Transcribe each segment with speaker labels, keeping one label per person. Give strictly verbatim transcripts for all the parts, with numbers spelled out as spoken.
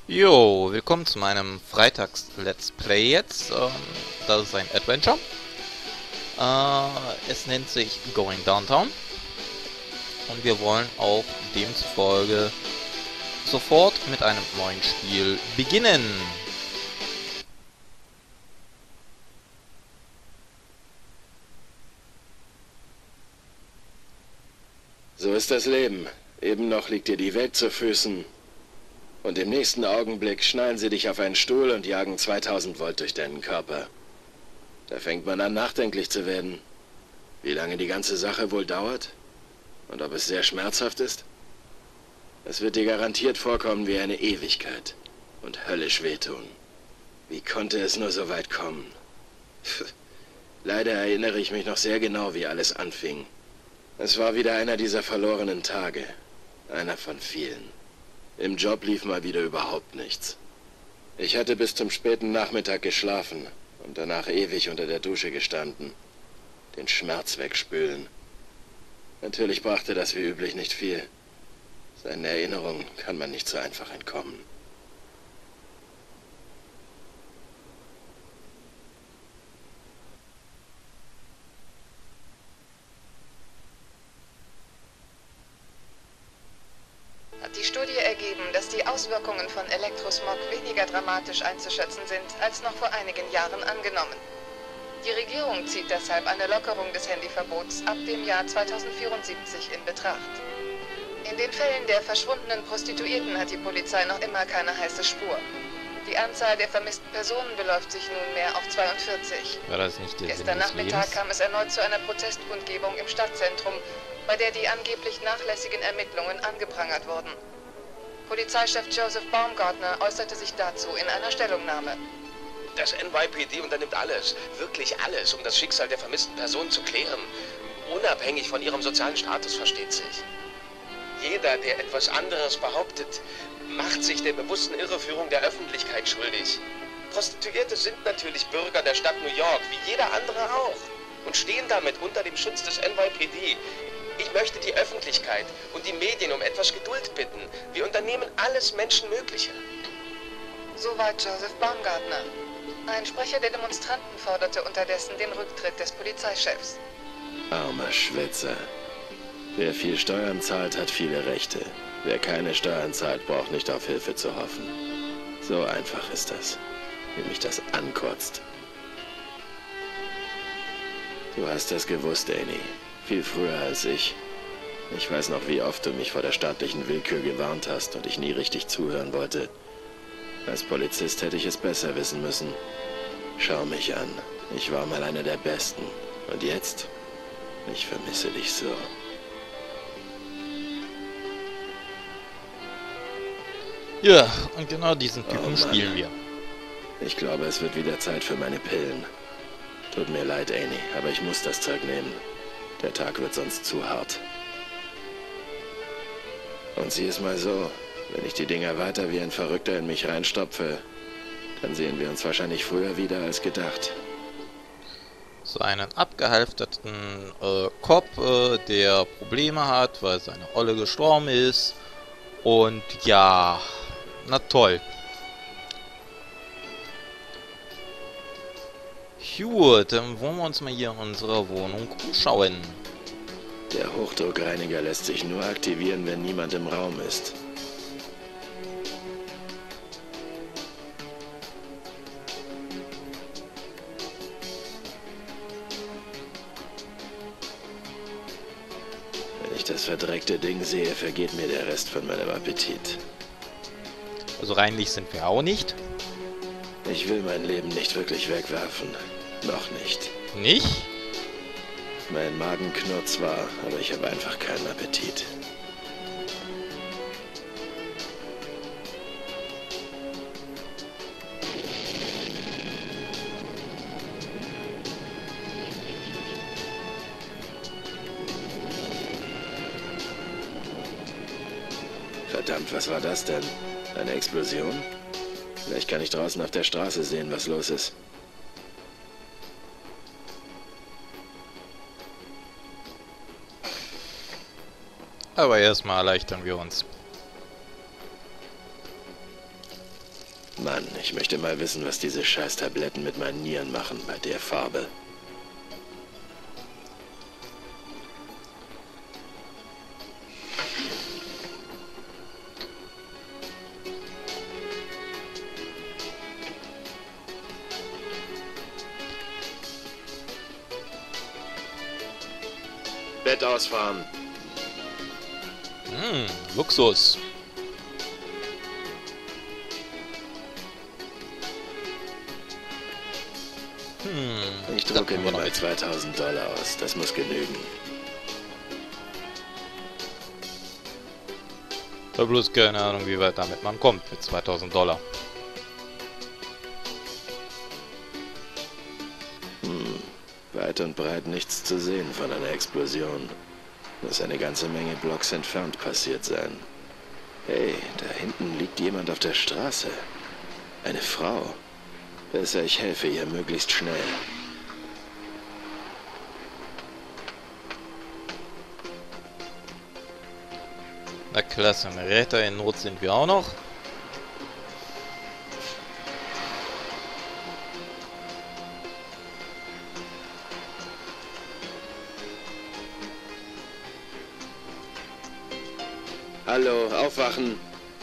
Speaker 1: Jo, willkommen zu meinem Freitags-Let's Play jetzt. Ähm, das ist ein Adventure. Äh, es nennt sich Going Downtown. Und wir wollen auch demzufolge sofort mit einem neuen Spiel beginnen.
Speaker 2: So ist das Leben. Eben noch liegt dir die Welt zu Füßen. Und im nächsten Augenblick schnallen sie dich auf einen Stuhl und jagen zweitausend Volt durch deinen Körper. Da fängt man an, nachdenklich zu werden. Wie lange die ganze Sache wohl dauert? Und ob es sehr schmerzhaft ist? Es wird dir garantiert vorkommen wie eine Ewigkeit. Und höllisch wehtun. Wie konnte es nur so weit kommen? Leider erinnere ich mich noch sehr genau, wie alles anfing. Es war wieder einer dieser verlorenen Tage. Einer von vielen. Im Job lief mal wieder überhaupt nichts. Ich hatte bis zum späten Nachmittag geschlafen und danach ewig unter der Dusche gestanden. Den Schmerz wegspülen. Natürlich brachte das wie üblich nicht viel. Seinen Erinnerungen kann man nicht so einfach entkommen.
Speaker 3: Hat die Studie ergeben, dass die Auswirkungen von Elektrosmog weniger dramatisch einzuschätzen sind, als noch vor einigen Jahren angenommen. Die Regierung zieht deshalb eine Lockerung des Handyverbots ab dem Jahr zweitausendvierundsiebzig in Betracht. In den Fällen der verschwundenen Prostituierten hat die Polizei noch immer keine heiße Spur. Die Anzahl der vermissten Personen beläuft sich nunmehr auf zweiundvierzig.
Speaker 1: War das nicht der Sinn
Speaker 3: Gestern
Speaker 1: des
Speaker 3: Nachmittag
Speaker 1: Lebens?
Speaker 3: kam es erneut zu einer Protestkundgebung im Stadtzentrum, bei der die angeblich nachlässigen Ermittlungen angeprangert wurden. Polizeichef Joseph Baumgartner äußerte sich dazu in einer Stellungnahme.
Speaker 4: Das N Y P D unternimmt alles, wirklich alles, um das Schicksal der vermissten Personen zu klären. Unabhängig von ihrem sozialen Status, versteht sich. Jeder, der etwas anderes behauptet, macht sich der bewussten Irreführung der Öffentlichkeit schuldig. Prostituierte sind natürlich Bürger der Stadt New York, wie jeder andere auch. Und stehen damit unter dem Schutz des N Y P D. Ich möchte die Öffentlichkeit und die Medien um etwas Geduld bitten. Wir unternehmen alles Menschenmögliche.
Speaker 3: Soweit Joseph Baumgartner. Ein Sprecher der Demonstranten forderte unterdessen den Rücktritt des Polizeichefs.
Speaker 2: Armer Schwätzer. Wer viel Steuern zahlt, hat viele Rechte. Wer keine Steuern zahlt, braucht nicht auf Hilfe zu hoffen. So einfach ist das. Wie mich das ankotzt. Du hast das gewusst, Annie. Viel früher als ich. Ich weiß noch, wie oft du mich vor der staatlichen Willkür gewarnt hast und ich nie richtig zuhören wollte. Als Polizist hätte ich es besser wissen müssen. Schau mich an. Ich war mal einer der Besten. Und jetzt? Ich vermisse dich so.
Speaker 1: Ja, und genau diesen
Speaker 2: Oh
Speaker 1: Typen
Speaker 2: Mann.
Speaker 1: spielen wir.
Speaker 2: Ich glaube, es wird wieder Zeit für meine Pillen. Tut mir leid, Annie, aber ich muss das Zeug nehmen. Der Tag wird sonst zu hart. Und sieh es mal so, wenn ich die Dinger weiter wie ein Verrückter in mich reinstopfe, dann sehen wir uns wahrscheinlich früher wieder als gedacht.
Speaker 1: So einen abgehalfterten äh, Cop, äh, der Probleme hat, weil seine Olle gestorben ist. Und ja, na toll. Gut, dann wollen wir uns mal hier in unserer Wohnung umschauen.
Speaker 2: Der Hochdruckreiniger lässt sich nur aktivieren, wenn niemand im Raum ist. Wenn ich das verdreckte Ding sehe, vergeht mir der Rest von meinem Appetit.
Speaker 1: Also reinlich sind wir auch nicht.
Speaker 2: Ich will mein Leben nicht wirklich wegwerfen. Noch nicht.
Speaker 1: Nicht?
Speaker 2: Mein Magen knurrt zwar, aber ich habe einfach keinen Appetit. Verdammt, was war das denn? Eine Explosion? Vielleicht kann ich draußen auf der Straße sehen, was los ist.
Speaker 1: Aber erstmal erleichtern wir uns.
Speaker 2: Mann, ich möchte mal wissen, was diese scheiß Tabletten mit meinen Nieren machen bei der Farbe. Bett ausfahren.
Speaker 1: Hm, Luxus. Hm,
Speaker 2: Ich drucke mir mal zweitausend Dollar aus. Das muss genügen.
Speaker 1: Ich habe bloß keine Ahnung, wie weit damit man kommt mit zweitausend Dollar.
Speaker 2: Hm. Weit und breit nichts zu sehen von einer Explosion. Muss eine ganze Menge Blocks entfernt passiert sein. Hey, da hinten liegt jemand auf der Straße. Eine Frau. Besser, ich helfe ihr möglichst schnell.
Speaker 1: Na klasse, ein Retter in Not sind wir auch noch.
Speaker 2: Hallo, aufwachen.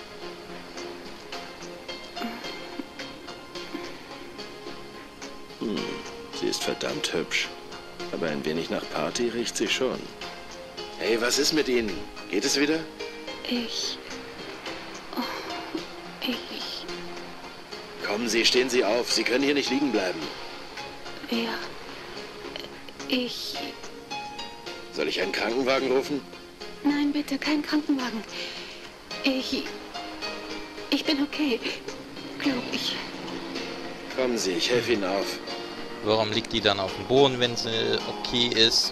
Speaker 2: Hm, sie ist verdammt hübsch. Aber ein wenig nach Party riecht sie schon. Hey, was ist mit Ihnen? Geht es wieder?
Speaker 5: Ich... Oh, ich...
Speaker 2: Kommen Sie, stehen Sie auf. Sie können hier nicht liegen bleiben.
Speaker 5: Ja... Ich...
Speaker 2: Soll ich einen Krankenwagen rufen?
Speaker 5: Nein, bitte, kein Krankenwagen. Ich... Ich bin okay. Glaub ich.
Speaker 2: Kommen Sie, ich helfe Ihnen auf.
Speaker 1: Warum liegt die dann auf dem Boden, wenn sie okay ist?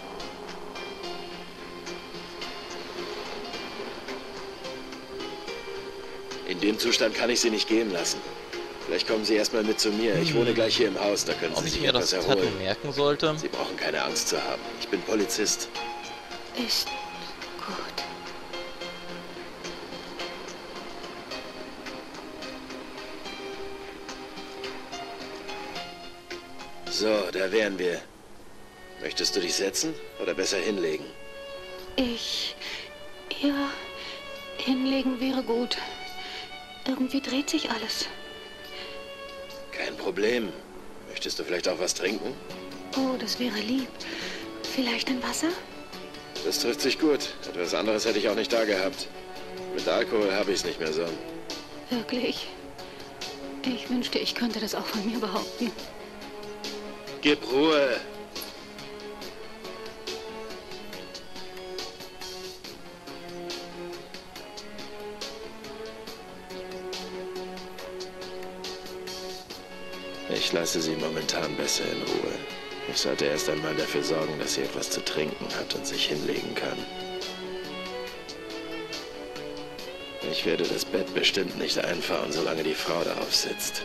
Speaker 2: In dem Zustand kann ich Sie nicht gehen lassen. Vielleicht kommen Sie erstmal mit zu mir. Ich wohne gleich hier im Haus, da können
Speaker 1: Ob
Speaker 2: Sie
Speaker 1: ich
Speaker 2: sich
Speaker 1: mir das
Speaker 2: etwas
Speaker 1: Tattoo
Speaker 2: erholen.
Speaker 1: merken sollte?
Speaker 2: Sie brauchen keine Angst zu haben. Ich bin Polizist.
Speaker 5: Ist gut.
Speaker 2: So, da wären wir. Möchtest du dich setzen oder besser hinlegen?
Speaker 5: Ich... Ja... Hinlegen wäre gut. Irgendwie dreht sich alles.
Speaker 2: Kein Problem. Möchtest du vielleicht auch was trinken?
Speaker 5: Oh, das wäre lieb. Vielleicht ein Wasser?
Speaker 2: Das trifft sich gut. Etwas anderes hätte ich auch nicht da gehabt. Mit Alkohol habe ich es nicht mehr so.
Speaker 5: Wirklich? Ich wünschte, ich könnte das auch von mir behaupten.
Speaker 2: Gib Ruhe. Ich lasse sie momentan besser in Ruhe. Ich sollte erst einmal dafür sorgen, dass sie etwas zu trinken hat und sich hinlegen kann. Ich werde das Bett bestimmt nicht einfahren, solange die Frau darauf sitzt.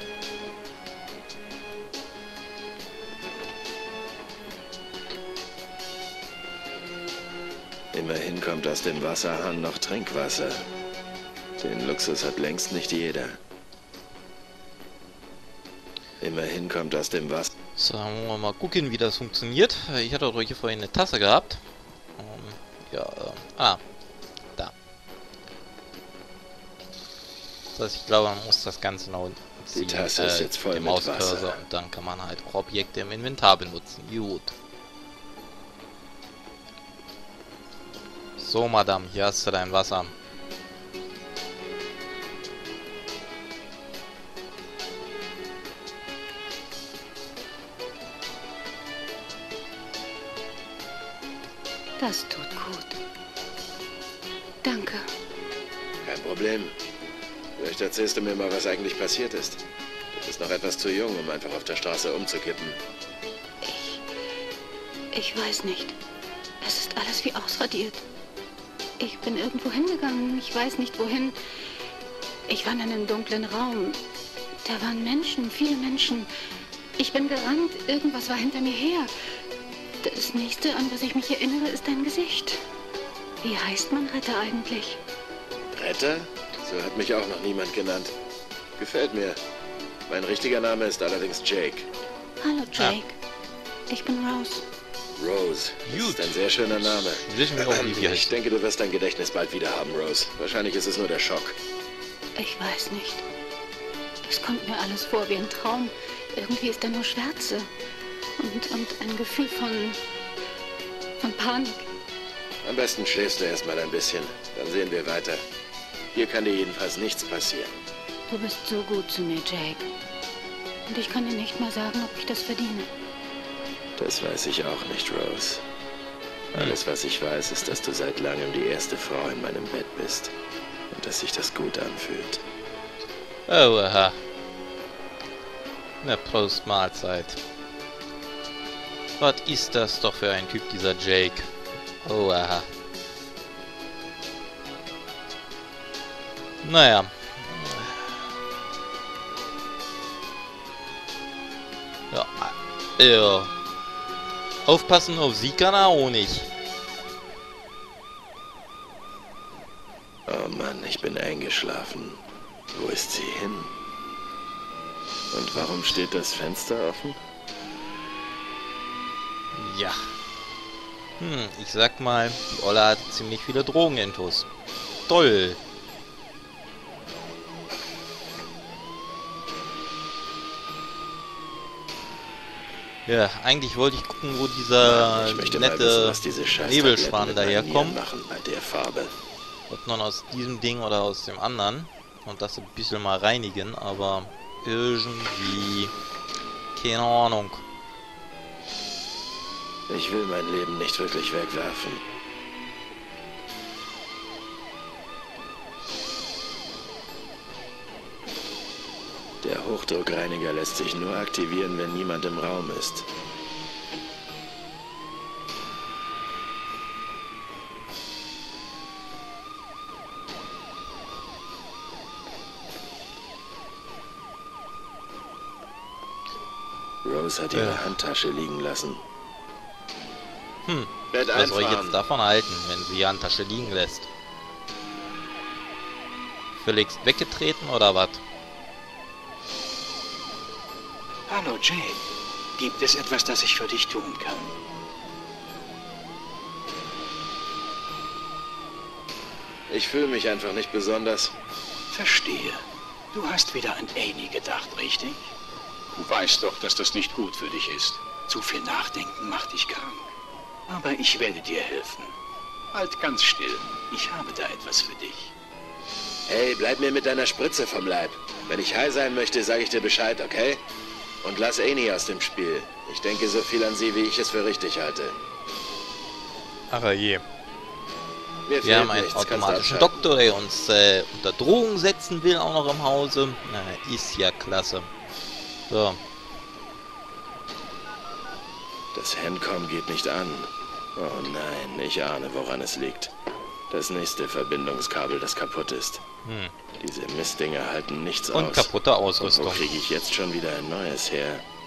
Speaker 2: Immerhin kommt aus dem Wasserhahn noch Trinkwasser. Den Luxus hat längst nicht jeder. Immerhin kommt aus dem Wasser.
Speaker 1: So, wollen wir mal gucken, wie das funktioniert. Ich hatte doch hier vorhin eine Tasse gehabt. Ähm, ja, äh, ah, da. Das heißt, ich glaube, man muss das Ganze nach unten ziehen.
Speaker 2: Die Tasse ist jetzt voll
Speaker 1: den
Speaker 2: mit
Speaker 1: Mauscursor,
Speaker 2: Wasser.
Speaker 1: und dann kann man halt auch Objekte im Inventar benutzen. Gut. So, Madame, hier hast du dein Wasser.
Speaker 5: Das tut gut. Danke.
Speaker 2: Kein Problem. Vielleicht erzählst du mir mal, was eigentlich passiert ist. Du bist noch etwas zu jung, um einfach auf der Straße umzukippen.
Speaker 5: Ich... Ich weiß nicht. Es ist alles wie ausradiert. Ich bin irgendwo hingegangen. Ich weiß nicht wohin. Ich war in einem dunklen Raum. Da waren Menschen, viele Menschen. Ich bin gerannt. Irgendwas war hinter mir her. Das nächste, an was ich mich erinnere, ist dein Gesicht. Wie heißt man Retter eigentlich?
Speaker 2: Retter? So hat mich auch noch niemand genannt. Gefällt mir. Mein richtiger Name ist allerdings Jake.
Speaker 5: Hallo, Jake. Ich bin Rose.
Speaker 2: Rose. Das
Speaker 1: Gut.
Speaker 2: ist ein sehr schöner Name.
Speaker 1: Wissen wir auch, wie wir
Speaker 2: Ich
Speaker 1: heißen.
Speaker 2: denke, du wirst dein Gedächtnis bald wieder haben, Rose. Wahrscheinlich ist es nur der Schock.
Speaker 5: Ich weiß nicht. Es kommt mir alles vor wie ein Traum. Irgendwie ist da nur Schwärze. Und, und ein Gefühl von... von Panik.
Speaker 2: Am besten schläfst du erstmal ein bisschen. Dann sehen wir weiter. Hier kann dir jedenfalls nichts passieren.
Speaker 5: Du bist so gut zu mir, Jake. Und ich kann dir nicht mal sagen, ob ich das verdiene.
Speaker 2: Das weiß ich auch nicht, Rose. Alles, was ich weiß, ist, dass du seit langem die erste Frau in meinem Bett bist. Und dass sich das gut anfühlt.
Speaker 1: Oh, aha. Na, Prost, Mahlzeit. Was ist das doch für ein Typ, dieser Jake? Oh, aha. Naja. Ja, ja. Aufpassen auf sie kann er auch nicht.
Speaker 2: Oh Mann, ich bin eingeschlafen. Wo ist sie hin? Und warum steht das Fenster offen?
Speaker 1: Ja. Hm, ich sag mal, die Olle hat ziemlich viele Drogeninfos. Toll. Ja, eigentlich wollte ich gucken, wo dieser
Speaker 2: Ich möchte mal
Speaker 1: nette
Speaker 2: wissen, was diese scheiß
Speaker 1: Nebelschwan
Speaker 2: Tabletten mit meinen
Speaker 1: daherkommt.
Speaker 2: Nieren machen bei der Farbe.
Speaker 1: Ob nun aus diesem Ding oder aus dem anderen. Und das ein bisschen mal reinigen, aber irgendwie... Keine Ahnung.
Speaker 2: Ich will mein Leben nicht wirklich wegwerfen. Der Hochdruckreiniger lässt sich nur aktivieren, wenn niemand im Raum ist. Rose hat ihre
Speaker 1: Ja.
Speaker 2: Handtasche liegen lassen.
Speaker 1: Hm,
Speaker 2: Bett
Speaker 1: was soll ich
Speaker 2: einfahren.
Speaker 1: jetzt davon halten, wenn sie die Handtasche liegen lässt? Völligst weggetreten oder was?
Speaker 6: Hallo, Jake. Gibt es etwas, das ich für dich tun kann?
Speaker 2: Ich fühle mich einfach nicht besonders.
Speaker 6: Verstehe. Du hast wieder an Amy gedacht, richtig? Du weißt doch, dass das nicht gut für dich ist. Zu viel Nachdenken macht dich krank. Aber ich werde dir helfen. Halt ganz still. Ich habe da etwas für dich.
Speaker 2: Hey, bleib mir mit deiner Spritze vom Leib. Wenn ich high sein möchte, sage ich dir Bescheid, okay? Und lass Amy aus dem Spiel. Ich denke so viel an sie, wie ich es für richtig halte.
Speaker 1: Ach je.
Speaker 2: Mir
Speaker 1: Wir
Speaker 2: fehlt
Speaker 1: haben einen
Speaker 2: nichts, kannst du
Speaker 1: automatischen
Speaker 2: abschalten.
Speaker 1: Doktor, der uns äh, unter Drohung setzen will, auch noch im Hause. Na, ist ja klasse. So.
Speaker 2: Das Handcom geht nicht an. Oh nein, ich ahne, woran es liegt. Das nächste Verbindungskabel, das kaputt ist.
Speaker 1: Hm.
Speaker 2: Diese Mistdinger halten nichts
Speaker 1: Und
Speaker 2: aus.
Speaker 1: kaputte
Speaker 2: Und wo
Speaker 1: Ausrüstung.
Speaker 2: kriege ich jetzt schon wieder ein neues her?